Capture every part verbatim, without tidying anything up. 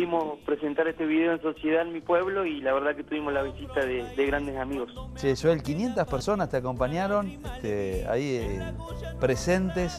pudimos presentar este video en sociedad en mi pueblo y la verdad que tuvimos la visita de, de grandes amigos. Sí, Joel, quinientas personas te acompañaron, este, ahí eh, presentes.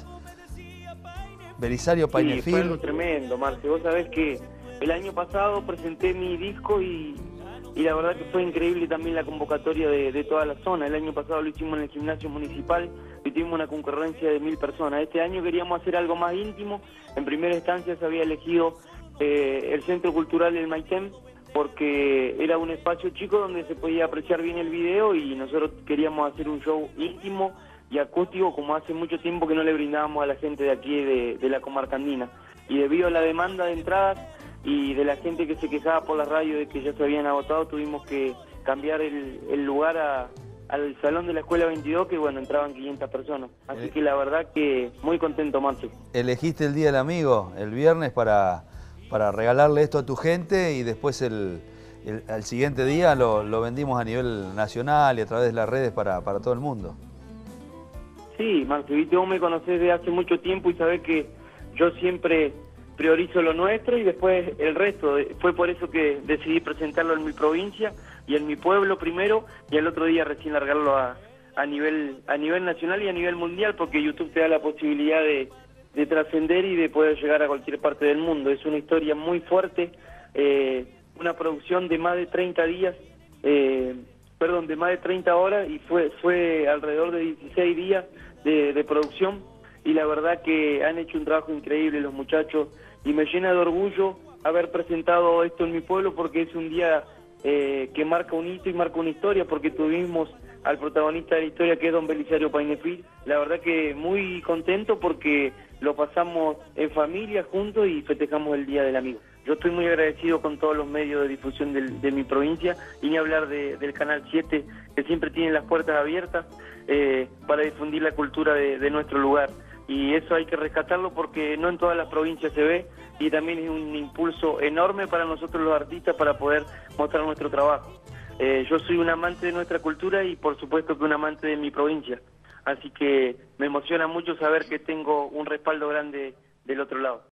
Belisario Painefil. Sí, fue algo tremendo, Marce. Vos sabés que el año pasado presenté mi disco y, y la verdad que fue increíble también la convocatoria de, de toda la zona. El año pasado lo hicimos en el gimnasio municipal y tuvimos una concurrencia de mil personas. Este año queríamos hacer algo más íntimo. En primera instancia se había elegido eh, el Centro Cultural del Maitén porque era un espacio chico donde se podía apreciar bien el video y nosotros queríamos hacer un show íntimo y acústico como hace mucho tiempo que no le brindábamos a la gente de aquí de, de la comarca andina. Y debido a la demanda de entradas y de la gente que se quejaba por la radio de que ya se habían agotado, tuvimos que cambiar el, el lugar a, al salón de la Escuela veintidós, que bueno, entraban quinientas personas. Así eh, que la verdad que muy contento, Marce. Elegiste el Día del Amigo, el viernes, para, para regalarle esto a tu gente y después el, el, el siguiente día lo, lo vendimos a nivel nacional y a través de las redes para, para todo el mundo. Sí, Marce, viste, vos me conocés de hace mucho tiempo y sabés que yo siempre priorizo lo nuestro y después el resto. Fue por eso que decidí presentarlo en mi provincia y en mi pueblo primero y al otro día recién largarlo a, a nivel a nivel nacional y a nivel mundial, porque YouTube te da la posibilidad de, de trascender y de poder llegar a cualquier parte del mundo. Es una historia muy fuerte, eh, una producción de más de treinta días, eh, perdón, de más de treinta horas y fue, fue alrededor de dieciséis días de, de producción. Y la verdad que han hecho un trabajo increíble los muchachos y me llena de orgullo haber presentado esto en mi pueblo, porque es un día eh, que marca un hito y marca una historia, porque tuvimos al protagonista de la historia, que es don Belisario Painefil. La verdad que muy contento porque lo pasamos en familia juntos y festejamos el Día del Amigo. Yo estoy muy agradecido con todos los medios de difusión del, de mi provincia y ni hablar de, del Canal siete, que siempre tiene las puertas abiertas eh, para difundir la cultura de, de nuestro lugar. Y eso hay que rescatarlo porque no en todas las provincias se ve y también es un impulso enorme para nosotros los artistas para poder mostrar nuestro trabajo. Eh, yo soy un amante de nuestra cultura y por supuesto que un amante de mi provincia, así que me emociona mucho saber que tengo un respaldo grande del otro lado.